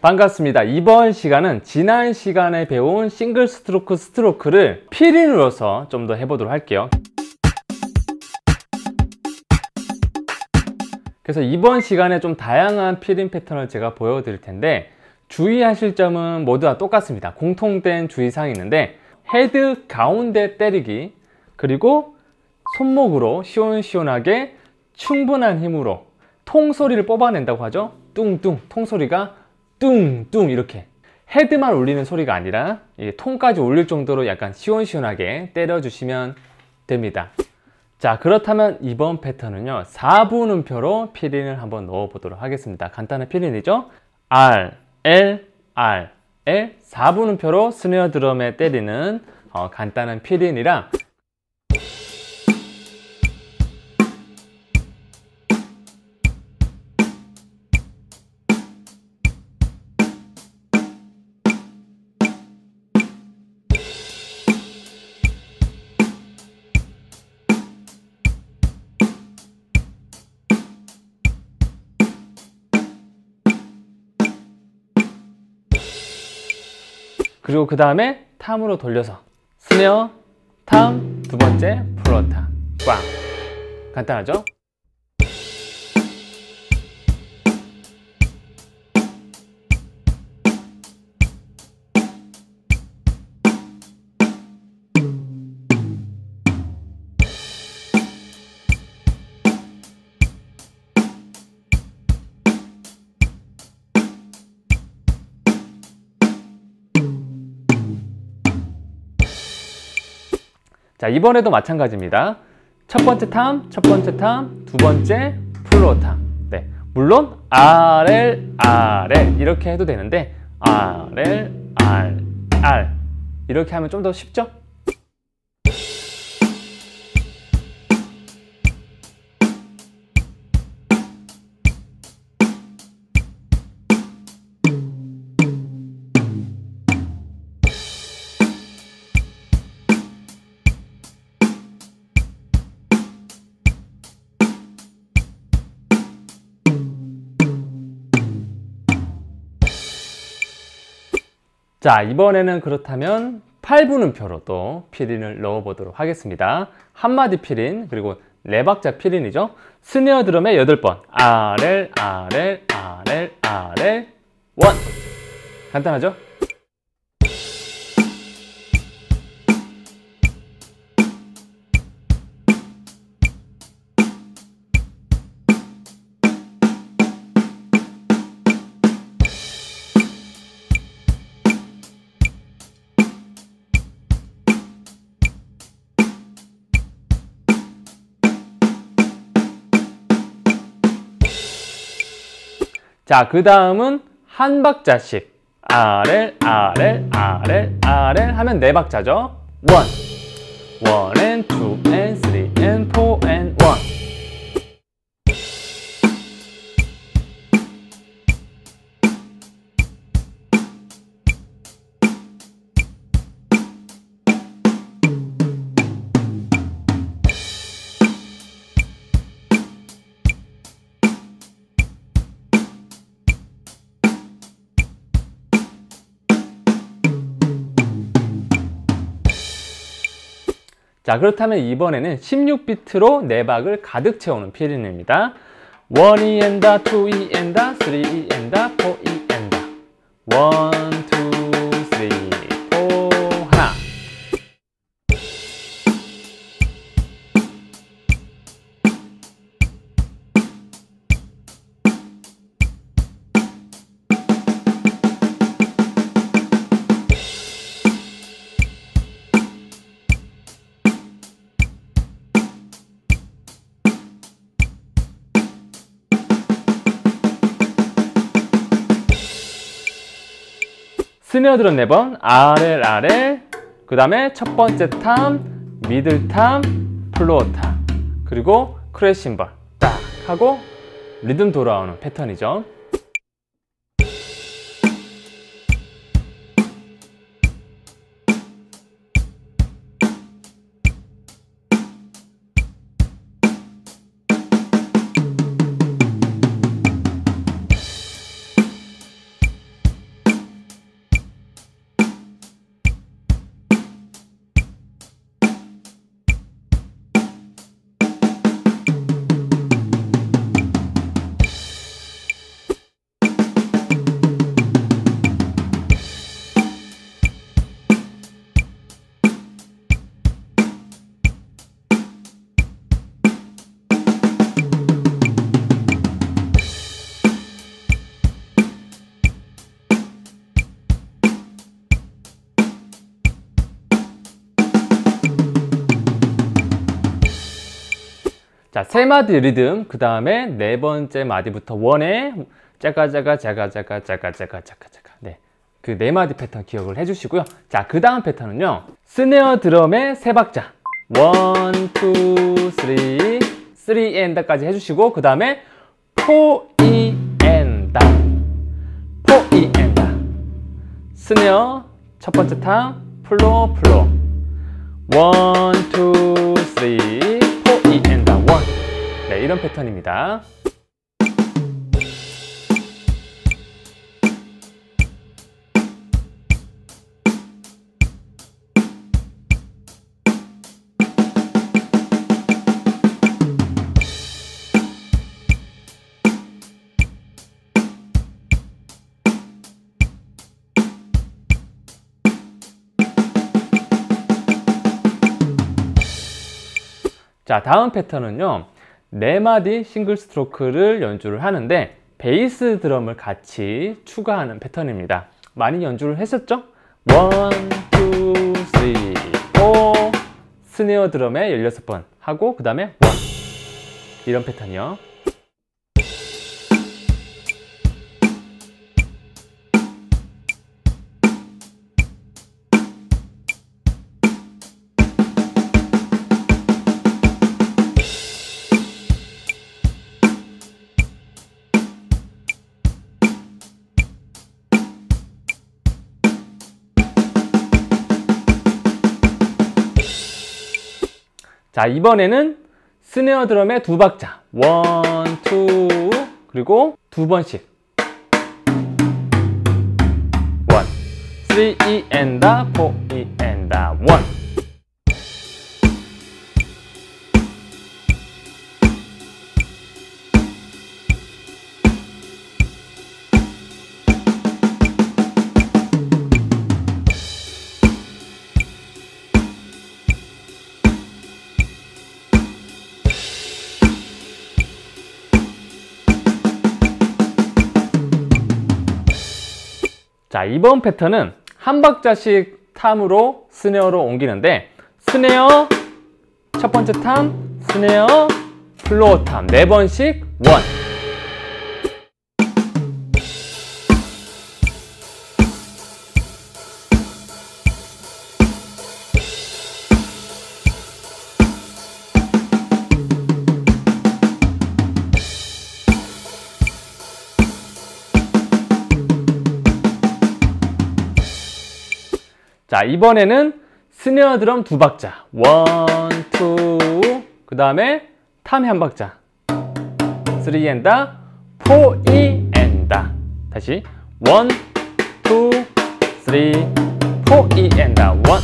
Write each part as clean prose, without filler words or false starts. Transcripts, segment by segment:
반갑습니다. 이번 시간은 지난 시간에 배운 싱글 스트로크 스트로크를 피린으로서 좀 더 해보도록 할게요. 그래서 이번 시간에 좀 다양한 피린 패턴을 제가 보여드릴 텐데 주의하실 점은 모두 다 똑같습니다. 공통된 주의사항이 있는데 헤드 가운데 때리기, 그리고 손목으로 시원시원하게 충분한 힘으로 통소리를 뽑아낸다고 하죠. 뚱뚱, 통소리가 뚱뚱 이렇게 헤드만 울리는 소리가 아니라 통까지 울릴 정도로 약간 시원시원하게 때려주시면 됩니다. 자, 그렇다면 이번 패턴은요 4분음표로 피린을 한번 넣어 보도록 하겠습니다. 간단한 피린이죠. R, L, R, L 4분음표로 스네어 드럼에 때리는 간단한 피린이라 그리고 그 다음에 탐으로 돌려서 스네어, 탐, 두 번째 플로타, 꽝. 간단하죠? 자, 이번에도 마찬가지입니다. 첫 번째 탐, 첫 번째 탐, 두 번째 플로탐. 네, 물론 RL, RL 이렇게 해도 되는데 RL, R 이렇게 하면 좀 더 쉽죠? 자, 이번에는 그렇다면 8분음표로 또 피린을 넣어 보도록 하겠습니다. 한마디 피린, 그리고 4박자 피린이죠. 스네어 드럼에 8번 RL, RL, RL, RL 1. 간단하죠? 자, 그 다음은 한 박자씩 RL, RL, RL, RL 하면 4박자죠. 1 and 2 and 3 and 4 and 1. 자, 그렇다면 이번에는 16비트로 4박을 가득 채우는 피린입니다. 1E and 2E and 3E and 4E and 1, 2, 3, 4 하나. 스네어 드럼 4번 RL, RL, 그 다음에 첫 번째 탐, 미들 탐, 플로어 탐, 그리고 크래쉬 심벌 딱 하고 리듬 돌아오는 패턴이죠. 자, 세 마디 리듬, 그 다음에 네 번째 마디부터 원에 짜가짜가 짜가짜가. 네, 그 네 마디 패턴 기억을 해주시고요. 자, 그 다음 패턴은요, 스네어 드럼의 세 박자 1, 2, 3, 3 엔다까지 해주시고, 그 다음에 4, 2 엔다, 4, 2 엔다. 스네어 첫 번째 탕 플로 1, 2, 3, 4, 2 엔다 1. 네, 이런 패턴입니다. 자, 다음 패턴은요, 네 마디 싱글 스트로크를 연주를 하는데 베이스 드럼을 같이 추가하는 패턴입니다. 많이 연주를 했었죠? 1, 2, 3, 4 스네어 드럼에 16번 하고, 그 다음에 1, 이런 패턴이요. 자, 이번에는 스네어 드럼의 두 박자 1, 2 그리고 두 번씩 1, 3, 2 엔다, 4, 2 엔다, 1. 자, 이번 패턴은 한 박자씩 탐으로 스네어로 옮기는데, 스네어 첫 번째 탐, 스네어 플로어 탐 네 번씩 1. 자, 이번에는 스네어 드럼 두 박자 1, 2 그 다음에 탐이 한 박자 3 엔다, 4, 2 엔다. 다시 1, 2, 3, 4, 2 엔다 1.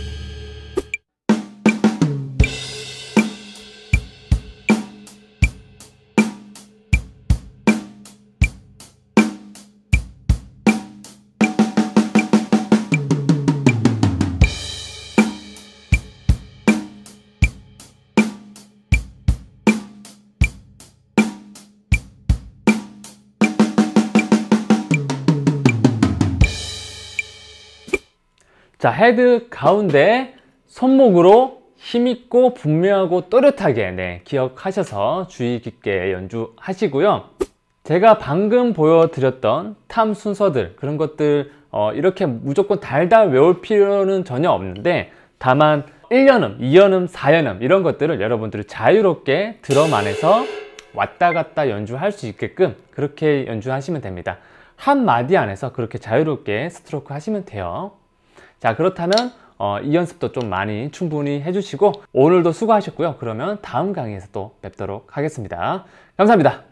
자, 헤드 가운데 손목으로 힘있고 분명하고 또렷하게 기억하셔서 주의 깊게 연주하시고요. 제가 방금 보여드렸던 탐 순서들, 그런 것들 이렇게 무조건 달달 외울 필요는 전혀 없는데, 다만 1연음, 2연음, 4연음 이런 것들을 여러분들이 자유롭게 드럼 안에서 왔다 갔다 연주할 수 있게끔 그렇게 연주하시면 됩니다. 한 마디 안에서 그렇게 자유롭게 스트로크 하시면 돼요. 자, 그렇다면 이 연습도 좀 많이 충분히 해주시고 오늘도 수고하셨고요. 그러면 다음 강의에서 또 뵙도록 하겠습니다. 감사합니다.